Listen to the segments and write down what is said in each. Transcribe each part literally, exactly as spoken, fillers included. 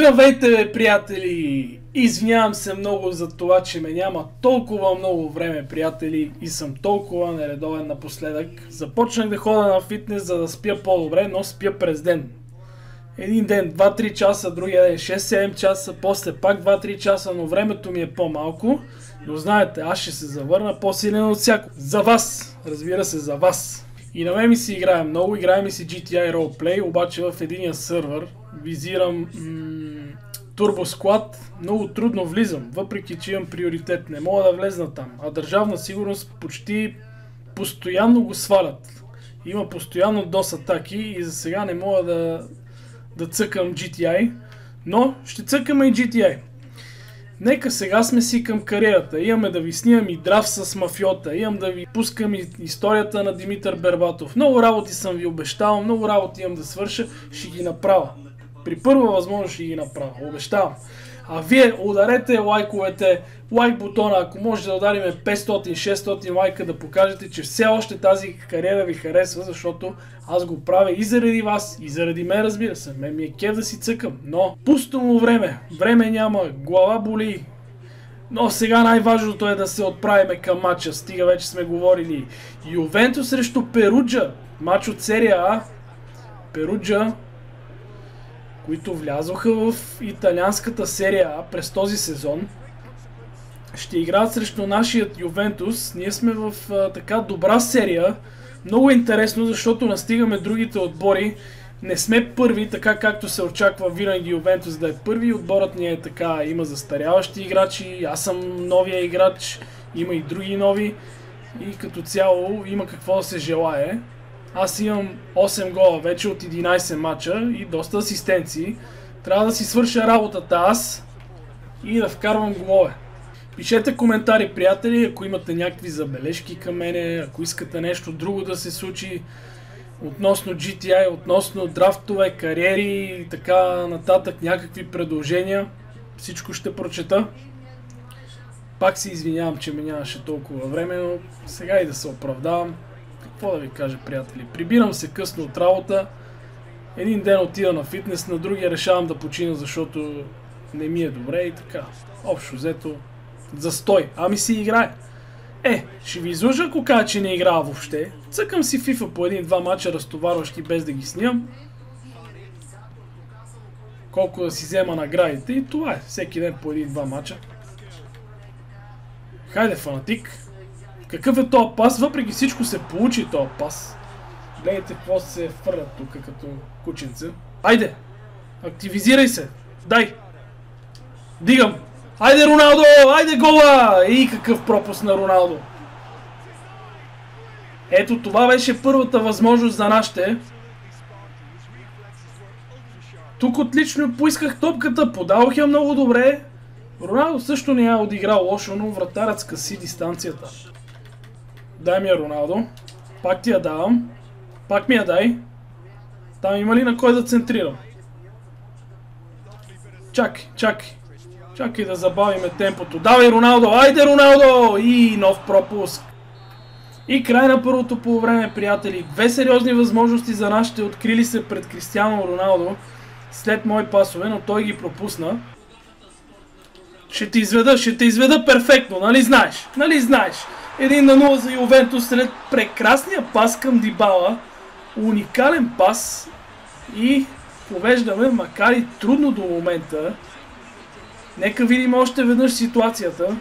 Здравейте, приятели! Извинявам се много за това, че ме няма толкова много време, приятели, и съм толкова нередовен напоследък. Започнах да ходя на фитнес, за да спя по-добре, но спя през ден. Един ден два-три часа, другия ден шест-седем часа, после пак два-три часа, но времето ми е по-малко. Но знаете, аз ще се завърна по-силен от всяко. За вас! Разбира се, за вас! И на мен ми си играе много, играе ми си Джи Ти Ай Roleplay, обаче в единия сървър визирам Turbo Squad, много трудно влизам, въпреки че имам приоритет, не мога да влезна там, а Държавна сигурност почти постоянно го свалят. Има постоянно дос атаки и за сега не мога да, да цъкам Джи Ти Ай, но ще цъкаме и Джи Ти Ай. Нека сега сме си към кариерата. Имаме да ви снимам и драфт с мафиота, имам да ви пускам и историята на Димитър Бербатов. Много работи съм ви обещал, много работи имам да свърша, ще ги направя. При първа възможност ще ги направя, обещавам. А вие ударете лайковете, лайк бутона, ако може да ударим петстотин-шестстотин лайка, да покажете, че все още тази кариера ви харесва, защото аз го правя и заради вас, и заради мен, разбира се. Мен ми е кеф да си цъкам, но пусто му време, време няма, глава боли. Но сега най-важното е да се отправиме към матча, стига вече сме говорили. Ювентус срещу Перуджа, матч от серия А. Перуджа, които влязоха в италианската серия А през този сезон, ще играят срещу нашият Ювентус. Ние сме в а, така добра серия. Много интересно, защото настигаме другите отбори. Не сме първи, така както се очаква винаги Ювентус да е първи. Отборът ни е така, има застаряващи играчи, аз съм новия играч, има и други нови. И като цяло има какво да се желае. Аз имам осем гола вече от единайсет мача и доста асистенции. Трябва да си свърша работата аз и да вкарвам голове. Пишете коментари, приятели, ако имате някакви забележки към мене, ако искате нещо друго да се случи относно Джи Ти Ай, относно драфтове, кариери и така нататък, някакви предложения, всичко ще прочета. Пак се извинявам, че ми нямаше толкова време, но сега и да се оправдавам. Какво да ви кажа, приятели? Прибирам се късно от работа, един ден отида на фитнес, на другия решавам да почина, защото не ми е добре и така. Общо взето, застой. Ами си играе. Е, ще ви излъжа, ако кажа, че не играя въобще. Цъкам си FIFA по един-два мача, разтоварващи без да ги снимам. Колко да си взема наградите и това е. Всеки ден по един-два мача. Хайде, фанатик. Какъв е този пас? Въпреки всичко се получи този пас. Гледайте какво се фърлят тук като кученце. Айде! Активизирай се! Дай! Дигам! Айде, Роналдо! Айде, гола! И какъв пропуск на Роналдо! Ето, това беше първата възможност за нашите. Тук отлично поисках топката, подавах я много добре. Роналдо също не е отиграл лошо, но вратарят скъси дистанцията. Дай ми я, Роналдо. Пак ти я давам. Пак ми я дай. Там има ли на кой да центрирам? Чакай, чакай. Чакай да забавиме темпото. Давай, Роналдо! Айде, Роналдо! И нов пропуск. И край на първото полувреме, приятели. Две сериозни възможности за нашите открили се пред Кристиано Роналдо след мои пасове, но той ги пропусна. Ще те изведа, ще те изведа перфектно, нали знаеш? Нали знаеш? един на нула за Ювентус след прекрасния пас към Дибала. Уникален пас. И повеждаме, макар и трудно до момента. Нека видим още веднъж ситуацията.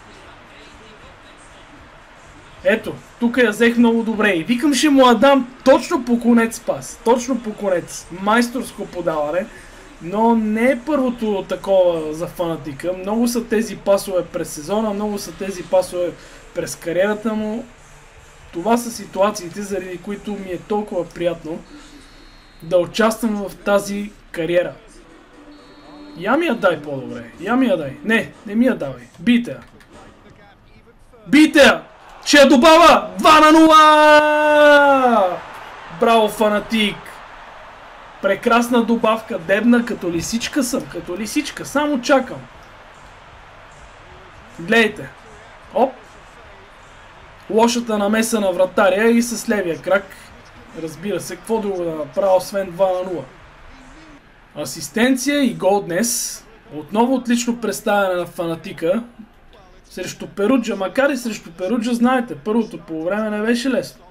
Ето, тук я взех много добре. И викам, ще му я дам точно по конец пас. Точно по конец. Майсторско подаване. Но не е първото такова за фанатика. Много са тези пасове през сезона, много са тези пасове през кариерата му. Това са ситуациите, заради които ми е толкова приятно да участвам в тази кариера. Я ми я дай по-добре. Я ми я дай. Не, не ми я давай. Бийте я. Бийте я! Ще я добава! два на нула! Браво, фанатик! Прекрасна добавка, дебна, като лисичка съм, като лисичка, само чакам. Гледайте. Оп! Лошата намеса на вратаря и с левия крак. Разбира се, какво друго да направя, освен два на нула. Асистенция и гол днес. Отново отлично представяне на фанатика. Срещу Перуджа, макар и срещу Перуджа, знаете, първото по време не беше лесно.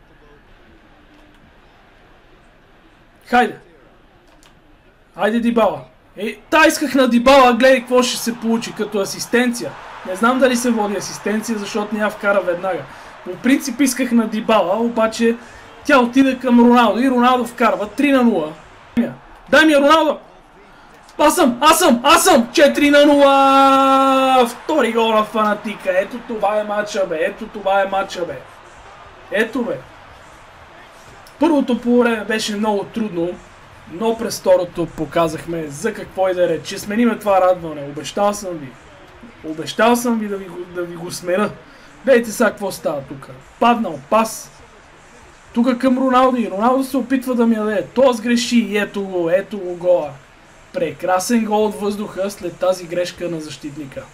Хайде. Хайде Дибала. Е, та исках на Дибала, гледай какво ще се получи като асистенция. Не знам дали се води асистенция, защото не я вкара веднага. По принцип исках на Дибала, обаче тя отида към Роналдо и Роналдо вкарва три на нула. Дай ми я, Роналдо! Аз съм, аз съм, аз съм! четири на нула! Втори гол на фанатика. Ето това е матча, бе. Ето това е матча, бе. Ето, бе. Първото по време беше много трудно, но през второто показахме за какво и да реч. Че смениме това радване. Обещал съм ви. Обещал съм ви да ви, да ви го смена. Гледайте сега какво става тук. Паднал пас. Тук към Роналдо и Роналдо се опитва да ми яде. То сгреши и ето го, ето го гола. Прекрасен гол от въздуха след тази грешка на защитника.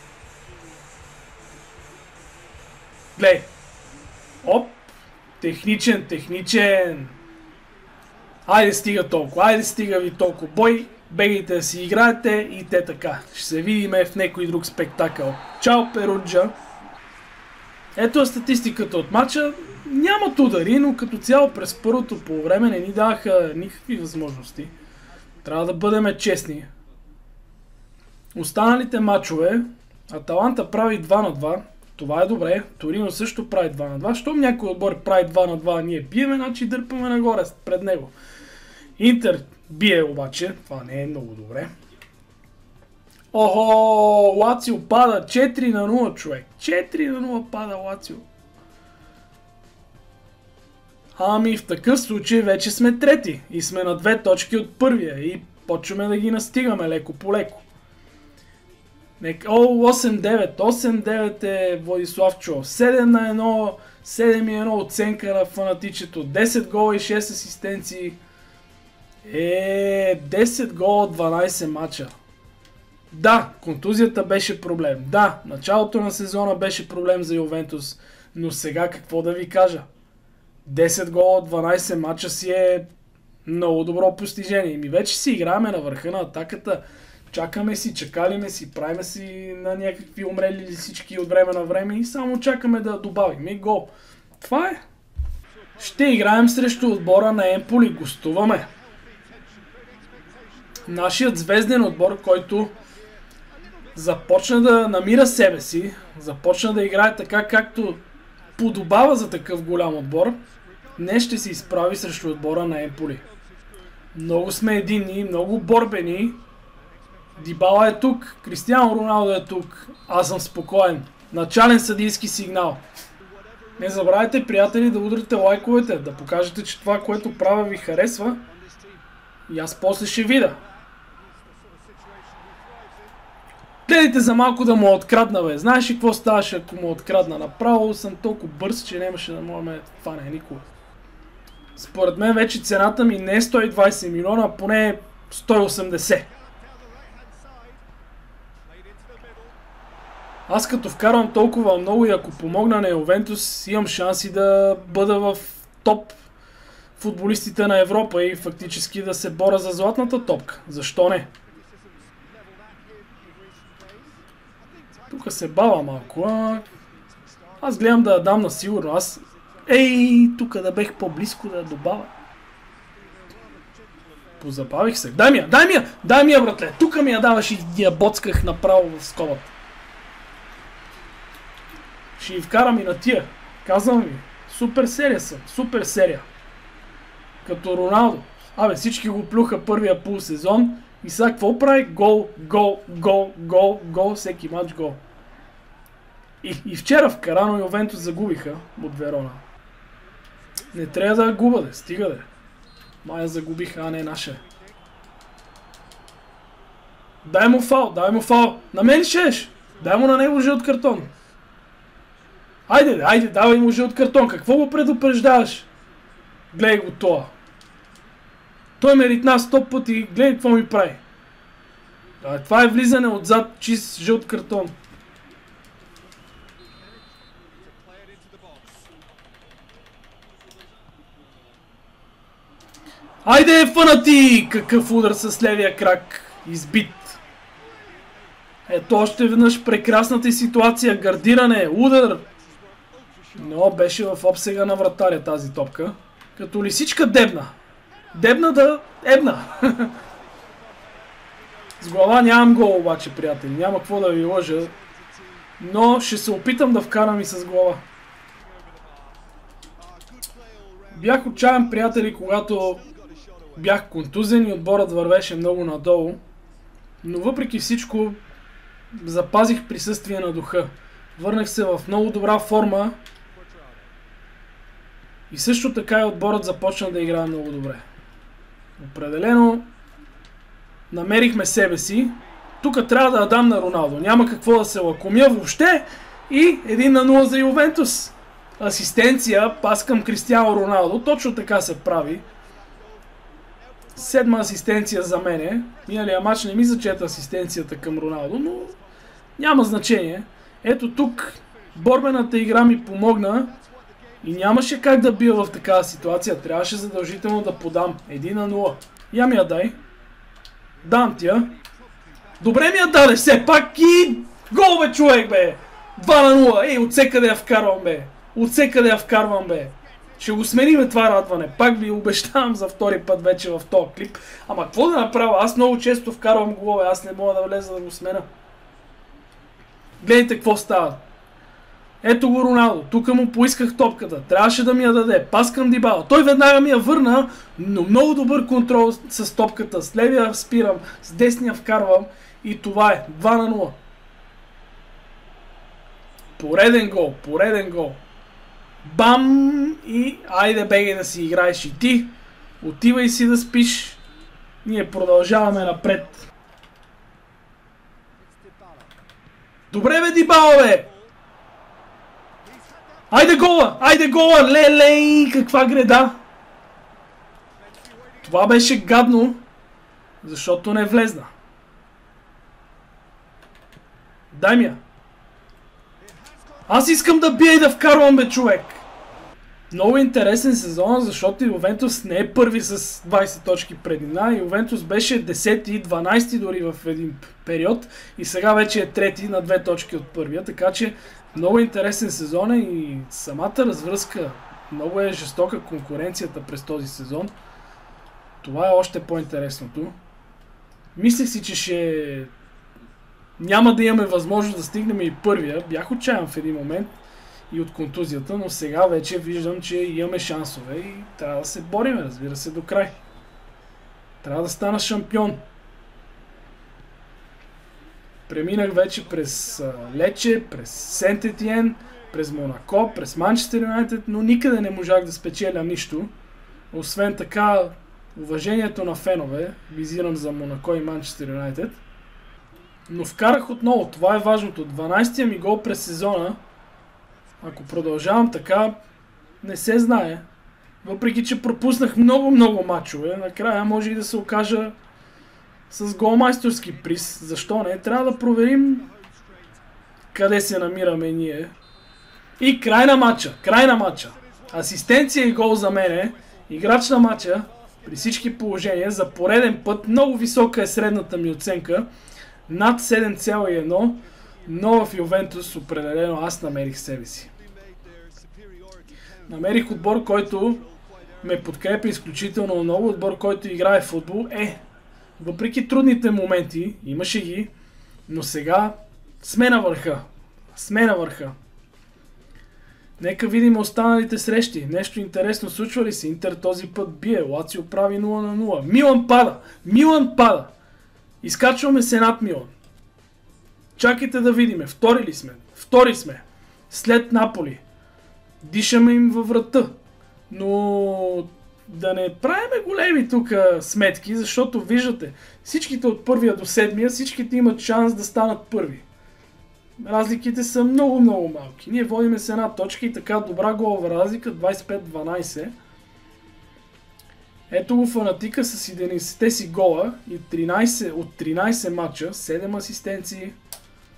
Глей. Оп. Техничен, техничен. Айде стига толкова, айде стига ви толкова. Бой, бегайте да си играете и те така. Ще се видиме в някой друг спектакъл. Чао, Перуджа. Ето е статистиката от матча. Нямат удари, но като цяло през първото по време не ни даваха никакви възможности. Трябва да бъдем честни. Останалите матчове, Аталанта прави два на два. Това е добре. Торино също прави два на два. Щом някой отбор прави два на два, ние биеме, значи дърпаме нагоре пред него. Интер бие обаче. Това не е много добре. Охо! Лацио пада четири на нула, човек. четири на нула пада Лацио. Ами в такъв случай вече сме трети и сме на две точки от първия и почваме да ги настигаме леко по леко. О, осем девет. осем девет е Владислав Чо. седем на едно. седем на едно оценка на фанатичето. десет гола и шест асистенции. Е, десет гола от дванайсет мача. Да, контузията беше проблем. Да, началото на сезона беше проблем за Ювентус. Но сега какво да ви кажа? десет гола от дванайсет мача си е много добро постижение. И ми вече си играме на върха на атаката. Чакаме си, чакалиме си, правиме си на някакви умрели лисички от време на време и само чакаме да добавим и гол. Това е. Ще играем срещу отбора на Емполи. Гостуваме. Нашият звезден отбор, който започна да намира себе си, започна да играе така, както подобава за такъв голям отбор, днес ще се изправи срещу отбора на Емполи. Много сме единни, много борбени. Дибала е тук, Кристиано Роналдо е тук. Аз съм спокоен. Начален съдийски сигнал. Не забравяйте, приятели, да удрите лайковете, да покажете, че това, което правя, ви харесва. И аз после ще видя. Гледайте за малко да му открадна, бе. Знаеш ли какво ставаше, ако му открадна? Направо съм толкова бърз, че нямаше да мога ме фане никога. Според мен вече цената ми не е сто и двайсет милиона, а поне сто и осемдесет. Аз като вкарвам толкова много и ако помогна на Ювентус, имам шанси да бъда в топ футболистите на Европа и фактически да се боря за златната топка. Защо не? Тук се бава малко, а... Аз гледам да я дам на сигурно. Аз... Ей, тук да бех по-близко да я добавя. Позабавих се. Дай ми я, дай ми я, дай ми я, братле. Тук ми я даваш и я боцках направо в скобата. Ще ви вкарам и на тия. Казвам ви. Супер серия съм. Супер серия. Като Роналдо. Абе, всички го плюха първия полусезон. И сега какво прави? Гол, гол, гол, гол, гол, всеки матч гол. И, и вчера в Карано Ювентус загубиха от Верона. Не трябва да губа, де. Стига, де. Мая загубиха, а не наша. Дай му фал, дай му фал. На мен ли шеш? Дай му на него жълт картон. Айде, айде, давай му жълт картон. Какво го предупреждаваш? Гледай го това. Той ме ритна сто пъти. Гледай какво ми прави. Това е влизане отзад, чист жълт картон. Айде, фанати! Какъв удар с левия крак. Избит. Ето още веднъж прекрасната ситуация. Гардиране, удар. Но беше в обсега на вратаря тази топка. Като лисичка дебна. Дебна да ебна. С глава нямам гол обаче, приятели. Няма какво да ви лъжа. Но ще се опитам да вкарам и с глава. Бях отчаян, приятели, когато бях контузен и отборът вървеше много надолу. Но въпреки всичко запазих присъствие на духа. Върнах се в много добра форма. И също така и отборът започна да играе много добре. Определено намерихме себе си. Тук трябва да я дам на Роналдо. Няма какво да се лакомя въобще. И един на нула за Ювентус. Асистенция, пас към Кристиано Роналдо. Точно така се прави. Седма асистенция за мене. Миналия матч не ми зачета асистенцията към Роналдо, но няма значение. Ето тук борбената игра ми помогна и нямаше как да бия в такава ситуация. Трябваше задължително да подам. Един на нула. Я ми я дай. Дам ти я. Добре ми я даде все пак и гол, бе, човек, бе. два на нула. Ей, отсека да я вкарвам, бе. Отсека да я вкарвам, бе. Ще го смениме това радване. Пак ви обещавам за втори път вече в този клип. Ама какво да направя? Аз много често вкарвам голове. Аз не мога да влеза да го смена. Гледайте какво става. Ето го Роналдо. Тук му поисках топката. Трябваше да ми я даде. Пас към Дибала. Той веднага ми я върна, но много добър контрол с топката. С левия спирам, с десния вкарвам и това е. два на нула. Пореден гол. Пореден гол. Бам! И айде, бегай да си играеш и ти. Отивай си да спиш. Ние продължаваме напред. Добре, бе, Дибала, бе! Айде гола! Айде гола! Лелей! Каква греда! Това беше гадно, защото не влезна. Дай ми я. Аз искам да бия и да вкарвам, бе, човек! Много интересен сезон, защото Ювентус не е първи с двайсет точки преднина. Ювентус беше десети и дванайсети дори в един период и сега вече е трети на две точки от първия, така че много интересен сезон е и самата развръзка. Много е жестока конкуренцията през този сезон. Това е още по-интересното. Мислех си, че ще няма да имаме възможност да стигнем и първия. Бях отчаян в един момент и от контузията, но сега вече виждам, че имаме шансове и трябва да се борим, разбира се, до край. Трябва да стана шампион. Преминах вече през Лече, през Сент Етиен, през Монако, през Манчестър Юнайтед, но никъде не можах да спечеля нищо. Освен така, уважението на фенове, визирам за Монако и Манчестър Юнайтед. Но вкарах отново, това е важното. дванайсетия ми гол през сезона. Ако продължавам така, не се знае. Въпреки че пропуснах много-много мачове, накрая може и да се окажа с голмайсторски приз. Защо не? Трябва да проверим къде се намираме ние. И край на матча. Край на матча. Асистенция и гол за мене. Играч на матча. При всички положения. За пореден път. Много висока е средната ми оценка. Над седем цяло и едно. Но в Ювентус определено аз намерих себе си. Намерих отбор, който ме подкрепя изключително много. Отбор, който играе в футбол. Е, въпреки трудните моменти, имаше ги, но сега сме на върха. Сме на върха. Нека видим останалите срещи. Нещо интересно случва ли се? Интер този път бие. Лацио прави нула на нула. Милан пада. Милан пада. Изкачваме се над Милан. Чакайте да видим. Втори ли сме? Втори сме. След Наполи. Дишаме им във врата. Но да не правиме големи тук сметки, защото виждате, всичките от първия до седмия, всичките имат шанс да станат първи. Разликите са много-много малки. Ние водиме с една точка и така добра голова разлика, двайсет и пет дванайсет. Ето го фанатика с единайсетте си гола и тринайсет, от тринайсет матча, седем асистенции.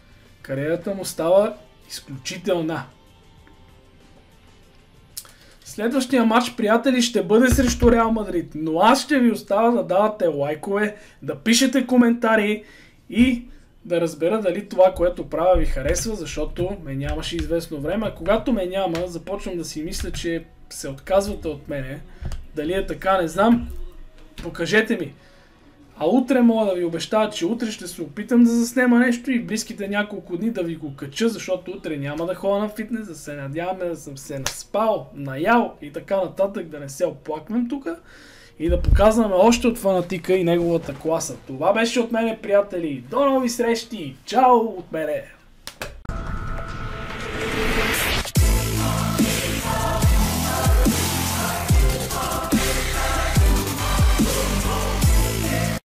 Кариерата му става изключителна. Следващия матч, приятели, ще бъде срещу Реал Мадрид, но аз ще ви оставя да давате лайкове, да пишете коментари и да разбера дали това, което правя, ви харесва, защото ме нямаше известно време. А когато ме няма, започвам да си мисля, че се отказвате от мене. Дали е така, не знам. Покажете ми. А утре мога да ви обещая, че утре ще се опитам да заснема нещо и в близките няколко дни да ви го кача, защото утре няма да ходя на фитнес, да се надяваме да съм се наспал, наял и така нататък, да не се оплаквам тук и да показваме още от фанатика и неговата класа. Това беше от мене, приятели. До нови срещи! Чао от мене!